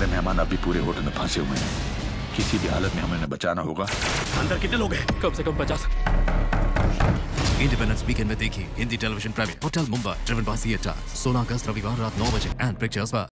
हमारे मेहमान अभी पूरे होटल में फंसे हुए हैं। किसी भी हालत में हमें उन्हें बचाना होगा। अंदर कितने लोग हैं? कम से कम 50। इंडिपेंडेंस वीकेंड में देखिए Hindi television premiere hotel Mumbai driven by theatre 16 अगस्त रविवार रात 9 बजे एंड पिक्चर्स पर।